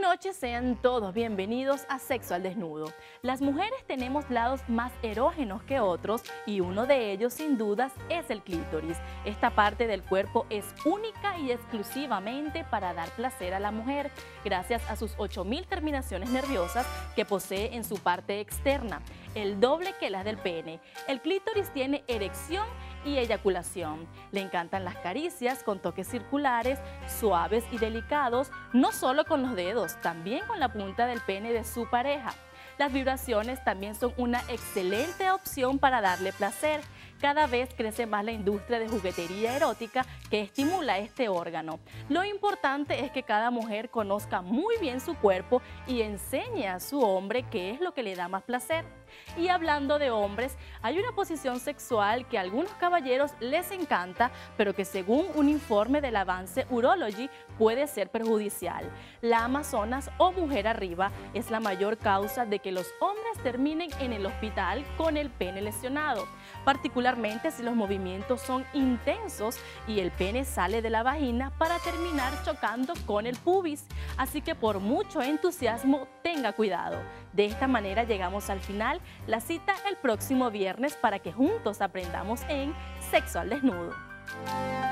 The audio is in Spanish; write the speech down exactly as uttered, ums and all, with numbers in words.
noches, sean todos bienvenidos a Sexo al Desnudo. Las mujeres tenemos lados más erógenos que otros y uno de ellos sin dudas es el clítoris. Esta parte del cuerpo es única y exclusivamente para dar placer a la mujer, gracias a sus ocho mil terminaciones nerviosas que posee en su parte externa, el doble que las del pene. El clítoris tiene erección y eyaculación. Le encantan las caricias con toques circulares, suaves y delicados, no solo con los dedos, también con la punta del pene de su pareja. Las vibraciones también son una excelente opción para darle placer. Cada vez crece más la industria de juguetería erótica que estimula este órgano. Lo importante es que cada mujer conozca muy bien su cuerpo y enseñe a su hombre qué es lo que le da más placer. Y hablando de hombres, hay una posición sexual que a algunos caballeros les encanta, pero que según un informe del Avance Urology puede ser perjudicial. La Amazonas o mujer arriba es la mayor causa de que los hombres terminen en el hospital con el pene lesionado, particularmente si los movimientos son intensos y el pene sale de la vagina para terminar chocando con el pubis. Así que por mucho entusiasmo, tenga cuidado. De esta manera llegamos al final. La cita el próximo viernes para que juntos aprendamos en Sexo al Desnudo.